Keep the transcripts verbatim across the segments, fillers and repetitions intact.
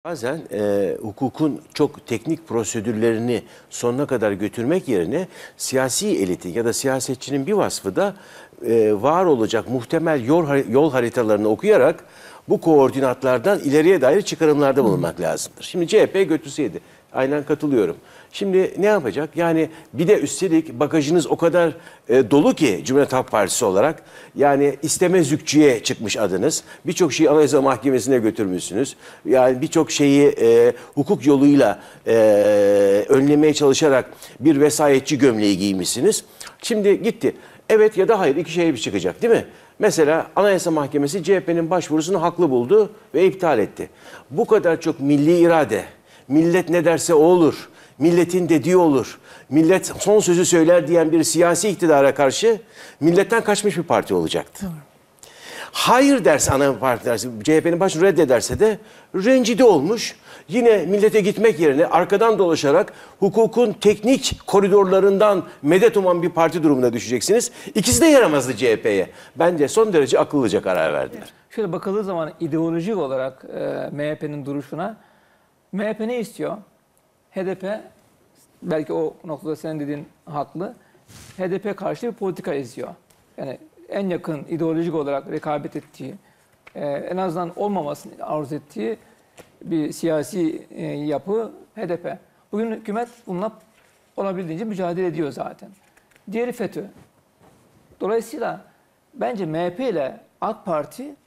Bazen e, hukukun çok teknik prosedürlerini sonuna kadar götürmek yerine siyasi elitin ya da siyasetçinin bir vasfı da e, var olacak muhtemel yol, yol haritalarını okuyarak bu koordinatlardan ileriye dair çıkarımlarda bulunmak lazımdır. Şimdi C H P götürseydi, aynen katılıyorum. Şimdi ne yapacak? Yani bir de üstelik bagajınız o kadar e, dolu ki Cumhuriyet Halk Partisi olarak, yani istemezlikçiye çıkmış adınız. Birçok şeyi Anayasa Mahkemesi'ne götürmüşsünüz. Yani birçok şeyi e, hukuk yoluyla e, önlemeye çalışarak bir vesayetçi gömleği giymişsiniz. Şimdi gitti. Evet ya da hayır, iki şey bir çıkacak değil mi? Mesela Anayasa Mahkemesi C H P'nin başvurusunu haklı buldu ve iptal etti. Bu kadar çok milli irade, millet ne derse o olur, milletin dediği olur, millet son sözü söyler diyen bir siyasi iktidara karşı milletten kaçmış bir parti olacaktı. Doğru. Hayır derse, ana parti derse, C H P'nin başını reddederse de rencide olmuş. Yine millete gitmek yerine arkadan dolaşarak hukukun teknik koridorlarından medet uman bir parti durumuna düşeceksiniz. İkisi de yaramazdı C H P'ye. Bence son derece akıllıca karar verdiler. Şöyle bakıldığı zaman ideolojik olarak e, M H P'nin duruşuna, M H P ne istiyor? H D P, belki o noktada senin dediğin haklı, H D P karşı bir politika izliyor. Yani en yakın ideolojik olarak rekabet ettiği, e, en azından olmamasını arzu ettiği bir siyasi e, yapı H D P. Bugün hükümet bununla olabildiğince mücadele ediyor zaten. Diğeri FETÖ. Dolayısıyla bence M H P ile AK Parti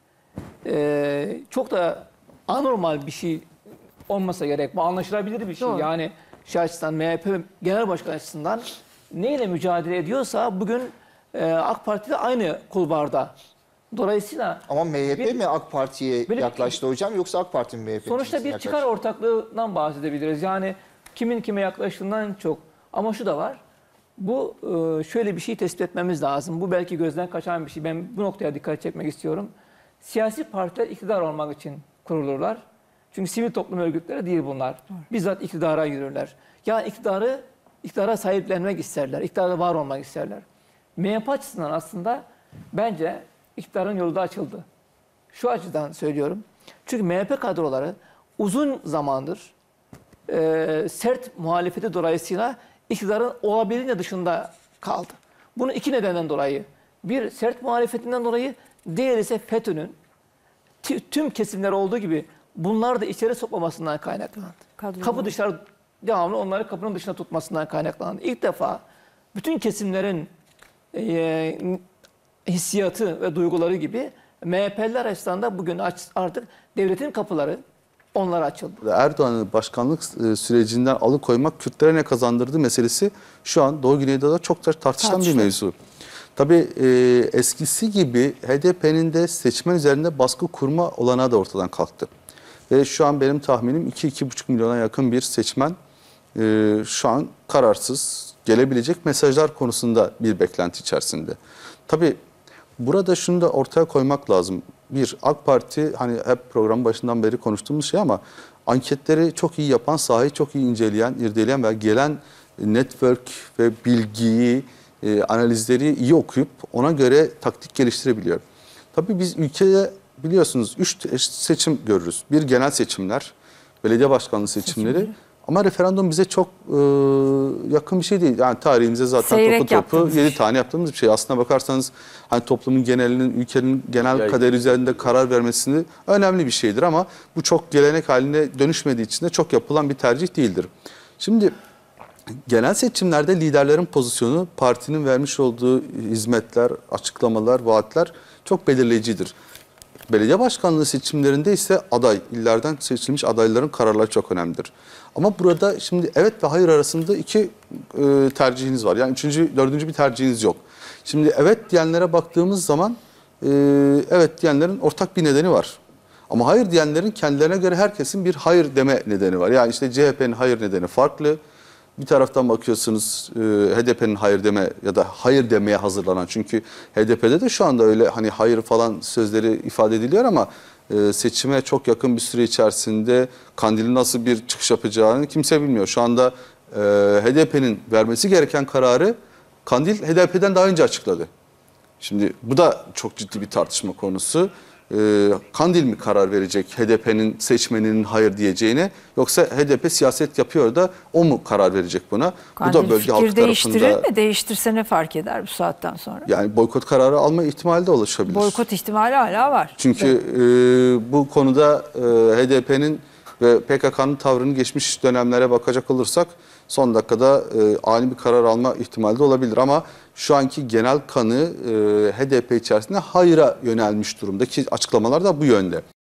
e, çok da anormal bir şey olmasa gerek. Bu anlaşılabilir bir şey. Doğru. Yani şey açısından, M H P Genel Başkan açısından neyle mücadele ediyorsa bugün e, AK Parti de aynı kulvarda. Dolayısıyla... Ama M H P bir, mi AK Parti'ye yaklaştı bir, hocam, yoksa AK Parti mi M H P'ye sonuçta bir yaklaştı? çıkar ortaklığından bahsedebiliriz. Yani kimin kime yaklaştığından çok. Ama şu da var. Bu şöyle bir şey tespit etmemiz lazım. Bu belki gözden kaçan bir şey. Ben bu noktaya dikkat çekmek istiyorum. Siyasi partiler iktidar olmak için kurulurlar. Çünkü sivil toplum örgütleri değil bunlar. Bizzat iktidara yürürler. Yani iktidarı, iktidara sahiplenmek isterler. İktidarda var olmak isterler. M H P açısından aslında bence iktidarın yolu da açıldı. Şu açıdan söylüyorum. Çünkü M H P kadroları uzun zamandır e, sert muhalefeti dolayısıyla iktidarın olabildiğince dışında kaldı. Bunu iki nedenden dolayı. Bir, sert muhalefetinden dolayı, diğeri ise FETÖ'nün tüm kesimler olduğu gibi bunlar da içeri sokmamasından kaynaklandı. Kadrolar. Kapı dışarı devamlı onları kapının dışına tutmasından kaynaklandı. İlk defa bütün kesimlerin e, hissiyatı ve duyguları gibi M H P'liler açısından da bugün artık devletin kapıları onlara açıldı. Erdoğan'ın başkanlık sürecinden alıkoymak Kürtlere ne kazandırdı meselesi şu an Doğu Güneydoğu'da çok tartışılan Tartışma. bir mevzu. Tabii e, eskisi gibi H D P'nin de seçmen üzerinde baskı kurma olanağı da ortadan kalktı. Ve şu an benim tahminim iki iki buçuk milyona yakın bir seçmen e, şu an kararsız, gelebilecek mesajlar konusunda bir beklenti içerisinde. Tabii burada şunu da ortaya koymak lazım. Bir, AK Parti hani hep programın başından beri konuştuğumuz şey ama anketleri çok iyi yapan, sahayı çok iyi inceleyen, irdeleyen ve gelen network ve bilgiyi, e, analizleri iyi okuyup ona göre taktik geliştirebiliyor. Tabii biz ülkede biliyorsunuz üç seçim görürüz. Bir, genel seçimler, belediye başkanlığı seçimleri. Seçimleri. Ama referandum bize çok e, yakın bir şey değil. Yani tarihimize zaten Seyrek topu topu yedi tane yaptığımız bir şey. Aslına bakarsanız hani toplumun genelinin, ülkenin genel yani, kaderi üzerinde karar vermesini önemli bir şeydir. Ama bu çok gelenek haline dönüşmediği için de çok yapılan bir tercih değildir. Şimdi genel seçimlerde liderlerin pozisyonu, partinin vermiş olduğu hizmetler, açıklamalar, vaatler çok belirleyicidir. Belediye başkanlığı seçimlerinde ise aday, illerden seçilmiş adayların kararları çok önemlidir. Ama burada şimdi evet ve hayır arasında iki e, tercihiniz var. Yani üçüncü, dördüncü bir tercihiniz yok. Şimdi evet diyenlere baktığımız zaman e, evet diyenlerin ortak bir nedeni var. Ama hayır diyenlerin kendilerine göre herkesin bir hayır deme nedeni var. Yani işte C H P'nin hayır nedeni farklı. Bir taraftan bakıyorsunuz e, H D P'nin hayır deme ya da hayır demeye hazırlanan, çünkü H D P'de de şu anda öyle hani hayır falan sözleri ifade ediliyor ama e, seçime çok yakın bir süre içerisinde Kandil'in nasıl bir çıkış yapacağını kimse bilmiyor. Şu anda e, H D P'nin vermesi gereken kararı Kandil H D P'den daha önce açıkladı. Şimdi bu da çok ciddi bir tartışma konusu. e, Kandil mi karar verecek H D P'nin seçmeninin hayır diyeceğine, yoksa H D P siyaset yapıyor da o mu karar verecek buna? Kandil bu da bölge fikir halkı değiştirir tarafında mi? Değiştirse ne fark eder bu saatten sonra? yani boykot kararı alma ihtimali de oluşabilir. Boykot ihtimali hala var. Çünkü e, bu konuda e, H D P'nin ve P K K'nın tavrını geçmiş dönemlere bakacak olursak son dakikada e, ani bir karar alma ihtimali de olabilir. Ama şu anki genel kanı e, H D P içerisinde hayıra yönelmiş durumda ki açıklamalar da bu yönde.